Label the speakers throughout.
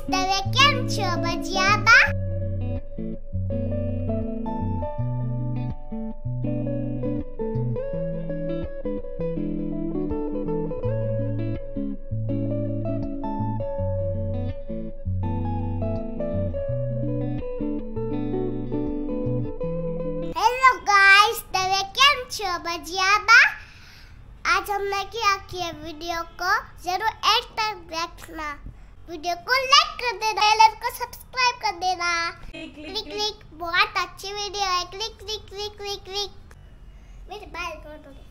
Speaker 1: તમે કેમ છો ભજીયાબા? हेलो गाइस, તમે કેમ છો ભજીયાબા? आज हमने क्या किया, वीडियो को जरूर एंड तक देखना, वीडियो को लाइक कर देना, चैनल को सब्सक्राइब कर देना। क्लिक क्लिक बहुत अच्छी वीडियो है, click click click click click. मेरे बाल तोड़ दोगे।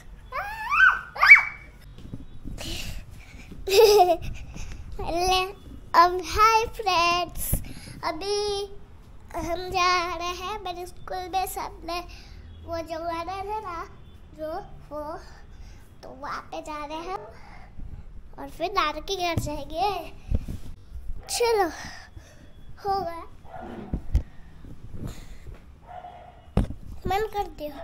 Speaker 1: अब हाय फ्रेंड्स, अभी हम जा रहे हैं मेरे स्कूल में, सबने वो जो गाना है ना, जो वो तो वहाँ पे जा रहे हैं और फिर नानू के घर जाएंगे। चलो हो गया, मन कर दियो।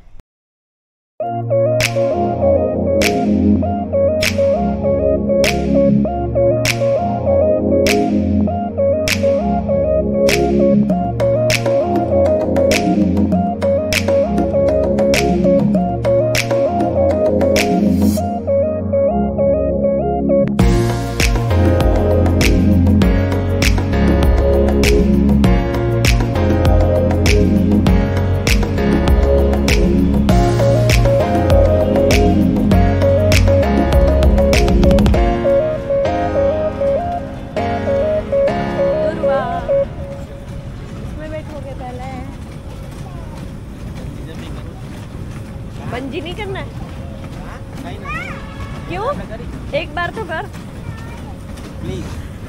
Speaker 2: बंजी नहीं करना है? क्यों? एक बार तो कर
Speaker 3: प्लीज।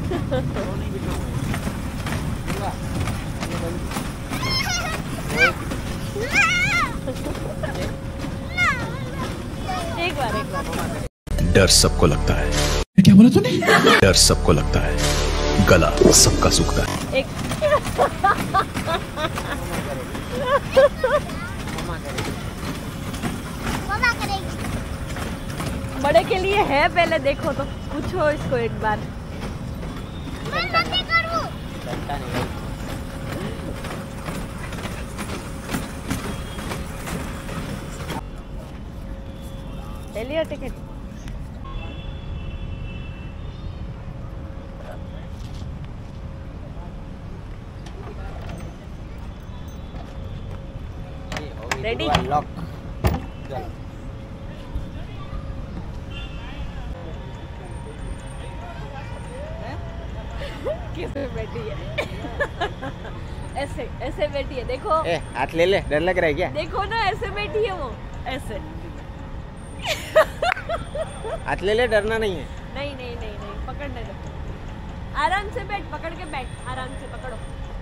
Speaker 2: एक बार।
Speaker 4: डर सबको लगता है।
Speaker 5: क्या बोला तूने?
Speaker 4: डर सबको लगता है, गला सबका सूखता है।
Speaker 2: एक बड़े के लिए है, पहले देखो तो पूछो इसको एक बार। ले लिया टिकट? रेडी?
Speaker 3: लॉक।
Speaker 2: कैसे बैठी है? ऐसे ऐसे बैठी है, देखो।
Speaker 3: ए, हाथ ले ले, डर लग रहा है क्या?
Speaker 2: देखो ना, ऐसे बैठी है वो, ऐसे।
Speaker 3: हाथ ले ले, डरना नहीं है।
Speaker 2: नहीं नहीं नहीं नहीं, पकड़ने दो, आराम से बैठ, पकड़ के बैठ, आराम से पकड़ो।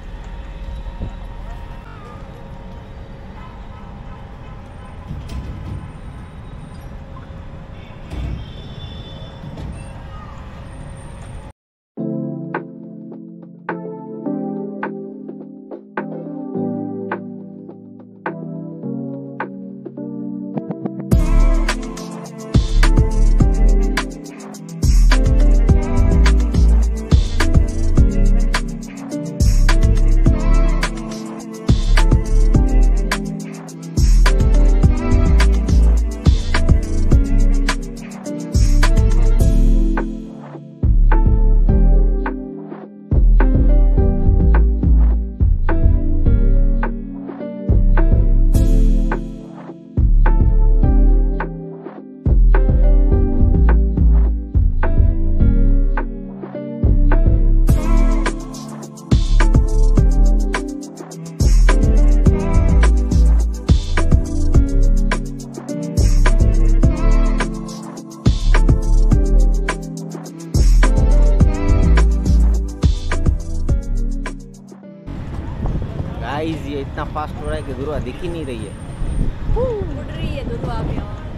Speaker 3: गाइस, ये इतना फास्ट हो रहा है कि दुर्वा दिख ही नहीं रही है।
Speaker 2: उड़ रही है दुर्वा अभी।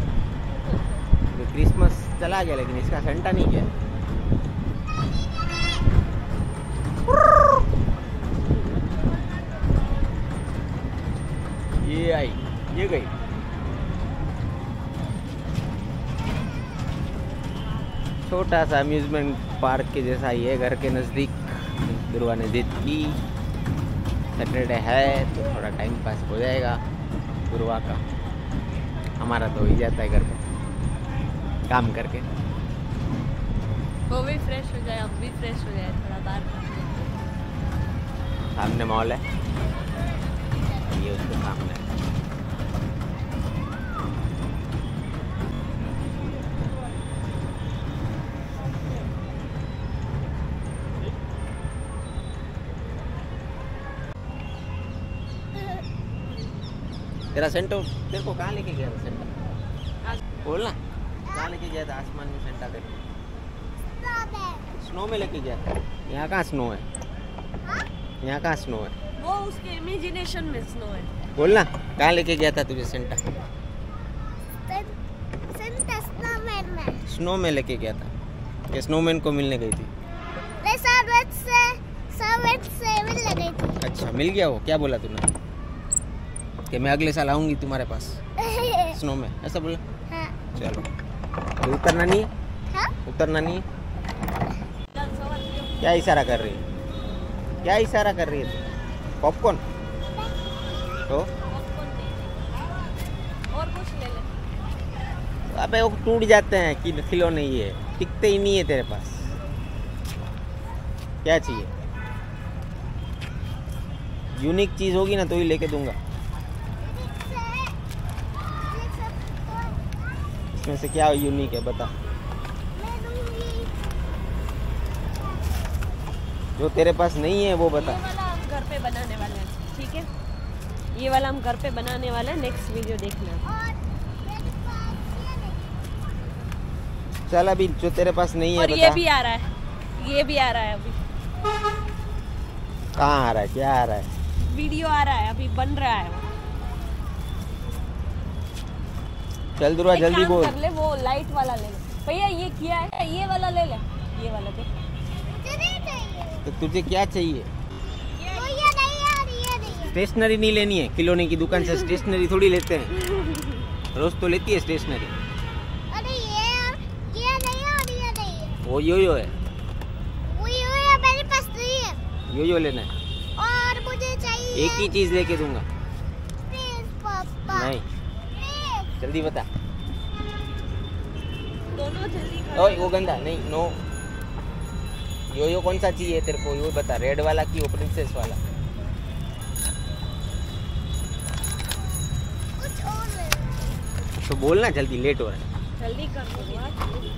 Speaker 3: क्रिसमस चला गया लेकिन इसका सेंटा नहीं गया। ये आई, ये गई। छोट छोटा सा अम्यूजमेंट पार्क के जैसा ही है, घर के नज़दीक। दुर्वा ने जिद की, सैटरडे है तो थोड़ा टाइम पास हो जाएगा दुर्वा का। हमारा तो हो ही जाता है घर पे काम करके।
Speaker 2: वो भी फ्रेश हो जाए, हम भी फ्रेश हो जाए, थोड़ा बाहर।
Speaker 3: सामने मॉल है, ये उसके सामने है। तेरा सेंटर तेरे को कहाँ लेके गया था सेंटर? बोल ना, कहाँ लेके गया था? आसमान में सेंटा तेरे स्नो में लेके गया था। यहाँ कहाँ स्नो है? यहाँ कहाँ स्नो है?
Speaker 2: वो उसके इमेजिनेशन में स्नो है।
Speaker 3: बोल ना, कहाँ लेके गया था तुझे सेंटा? स्नो में लेके गया था। ये स्नोमैन को मिलने गई थी।
Speaker 1: मिलने गई थी।
Speaker 3: अच्छा, मिल गया वो? क्या बोला तूने? कि मैं अगले साल आऊंगी तुम्हारे पास स्नो में, ऐसा बोला?
Speaker 1: हाँ।
Speaker 3: चलो, तो उतरना नहीं है?
Speaker 1: हाँ?
Speaker 3: उतरना नहीं है? क्या इशारा कर रही है? क्या इशारा कर रही है? पॉपकॉर्न तो
Speaker 2: और कुछ ले ले।
Speaker 3: अबे वो टूट जाते हैं कि खिलौने, ये टिकते ही नहीं है तेरे पास। क्या चाहिए? यूनिक चीज होगी ना तो ही लेके दूंगा। इसमें से क्या यूनिक है बता? जो तेरे पास नहीं है वो बता।
Speaker 2: ये वाला हम घर पे बनाने वाले हैं, ठीक है? ये वाला हम घर पे बनाने वाले हैं, नेक्स्ट वीडियो देखना।
Speaker 3: चल अभी जो तेरे पास नहीं है
Speaker 2: और
Speaker 3: बता।
Speaker 2: ये भी आ रहा है, ये भी आ रहा है अभी।
Speaker 3: कहाँ आ रहा है? क्या आ रहा है?
Speaker 2: वीडियो आ रहा है, अभी बन रहा है।
Speaker 3: चल दुर्वा
Speaker 2: एक
Speaker 3: जल्दी
Speaker 2: काम
Speaker 3: बोल।
Speaker 2: कर ले, वो लाइट वाला ले ले भैया। ये किया है, ये वाला ले ले, ये वाला देख।
Speaker 3: तो तुझे क्या चाहिए?
Speaker 1: वो ये नहीं है और ये नहीं है।
Speaker 3: स्टेशनरी नहीं लेनी है? खिलौने की दुकान से स्टेशनरी थोड़ी लेते हैं, रोज तो लेती है स्टेशनरी।
Speaker 1: अरे ये नहीं है और ये नहीं है।
Speaker 3: वो योयो है,
Speaker 1: वो ये मेरे पास नहीं है।
Speaker 3: योयो लेना है।
Speaker 1: और मुझे चाहिए
Speaker 3: एक ही चीज लेके दूंगा।
Speaker 1: प्लीज पापा।
Speaker 3: नहीं,
Speaker 1: प्लीज।
Speaker 3: जल्दी बता।
Speaker 2: दोनों जल्दी कर।
Speaker 3: ओए वो गंदा नहीं, नो। योयो कौन सा चाहिए तेरे को? यो बता, रेड वाला कि वो प्रिंसेस वाला?
Speaker 1: कुछ और ले।
Speaker 3: तो बोलना जल्दी, लेट हो रहा है।
Speaker 2: जल्दी कर दो यार।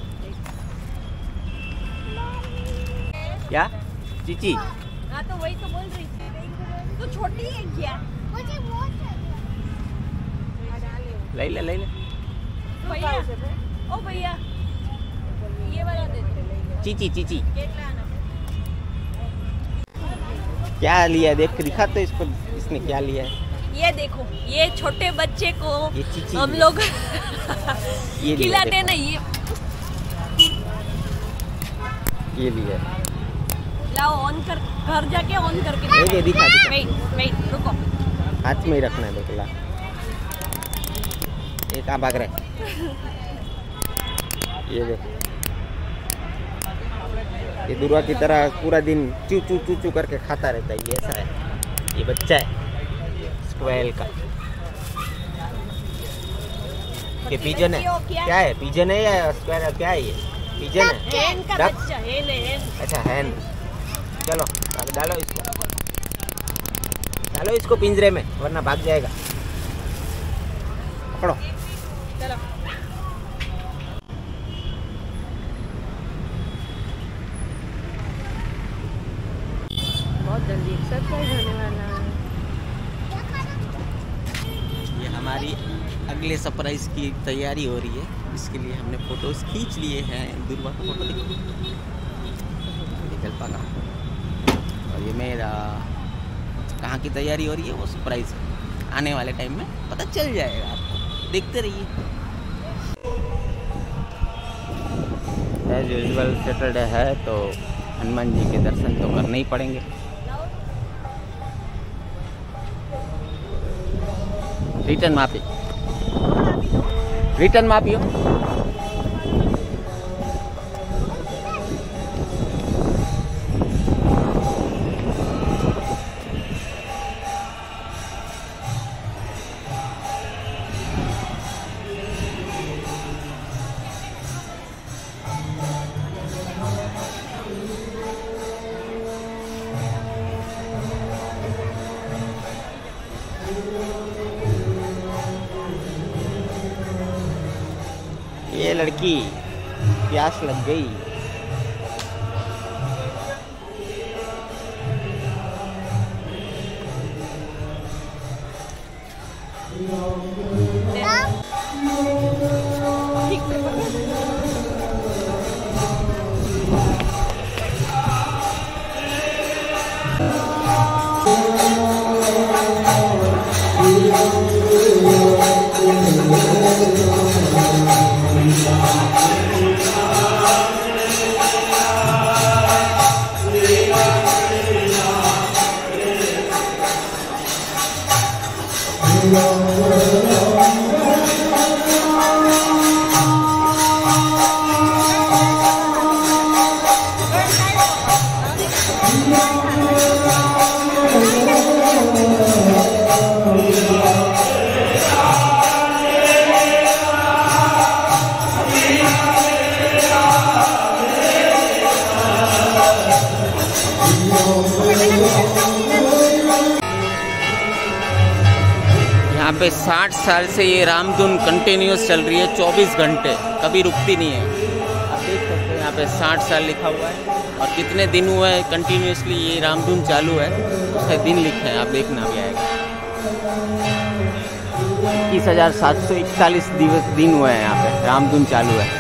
Speaker 3: क्या चीची?
Speaker 2: हाँ तो वही तो बोल रही थी, तो छोटी है क्या?
Speaker 1: मुझे वो चाहिए।
Speaker 3: ले ले ले ले।
Speaker 2: भैया, ओ भैया, ये वाला दे दे।
Speaker 3: चीची चीची
Speaker 2: કેટલા આના?
Speaker 3: क्या लिया है? देख के दिखा तो इसको, इसने क्या लिया है?
Speaker 2: ये देखो, ये छोटे बच्चे को
Speaker 3: ये चीची
Speaker 2: हम
Speaker 3: है।
Speaker 2: लोग
Speaker 3: ये लिया
Speaker 2: खिलाते
Speaker 3: देखो।
Speaker 2: ना,
Speaker 3: ये लिया है।
Speaker 2: लाओ ऑन कर, घर जाके ऑन करके
Speaker 3: ये दे, दिखा दिखा।
Speaker 2: वेट वेट रुको।
Speaker 3: हाथ में ही रखना है बिल्कुल। ये कहाँ भाग रहा है? ये देख, ये दुर्वा की तरह पूरा दिन चू चू चू चू करके खाता रहता है। ये ऐसा है, ये बच्चा है स्क्वेल का। ये पिजन है? क्या है? पिजन है या स्क्वेल है? क्या है ये? पिजन है?
Speaker 2: हेन का
Speaker 3: डक?
Speaker 2: बच्चा, हेन है, हेन।
Speaker 3: अच्छा हैन। चलो डालो इसको, डालो इसको पिंजरे में, वरना भाग जाएगा। पकड़ो।
Speaker 2: चलो बहुत जल्दी सरप्राइज होने वाला है।
Speaker 3: ये हमारी अगले सरप्राइज की तैयारी हो रही है, इसके लिए हमने फोटोज खींच लिए हैं। दुर्वा का फोटो देखो, ये जलपा का। और ये मेरा। कहाँ की तैयारी हो रही है वो सरप्राइज है, आने वाले टाइम में पता चल जाएगा आपको, देखते रहिए। एज यूजुअल सैटरडे है तो हनुमान जी के दर्शन तो करने ही पड़ेंगे। रिटर्न माफी, रिटर्न माफी हो। लड़की, प्यास लग गई। यहाँ पे 60 साल से ये रामधुन कंटिन्यूस चल रही है, 24 घंटे, कभी रुकती नहीं है। आप देख सकते हैं यहाँ पे 60 साल लिखा हुआ है और कितने दिन हुए हैं कंटिन्यूसली ये रामधुन चालू है, उसके दिन लिखे हैं, आप देखना भी आएगा। 21,741 दिन हुए हैं यहाँ पे रामधुन चालू है।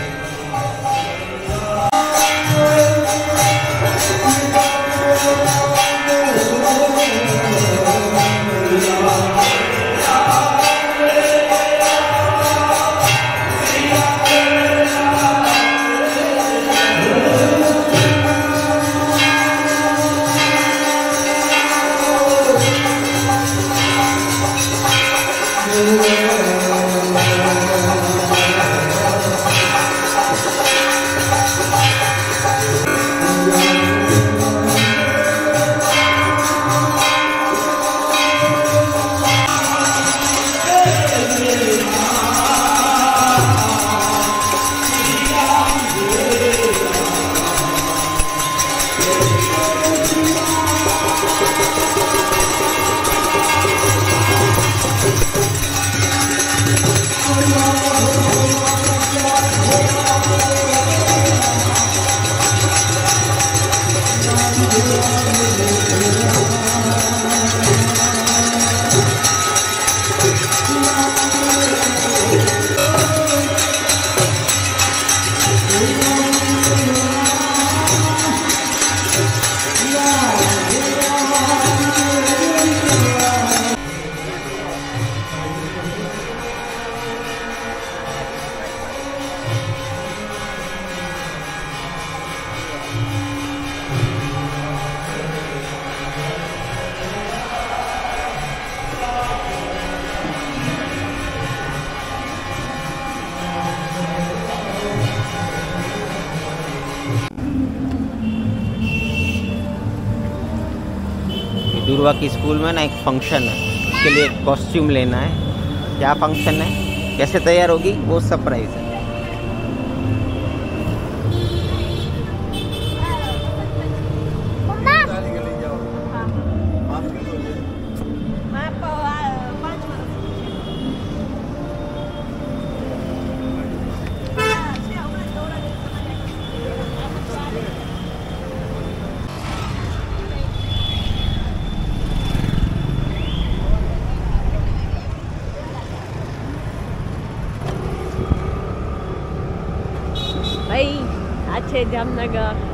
Speaker 3: दुर्वा की स्कूल में ना एक फंक्शन है, उसके लिए कॉस्ट्यूम लेना है। क्या फंक्शन है, कैसे तैयार होगी, वो सरप्राइज है।
Speaker 2: ભાઈ આ છે જામનગર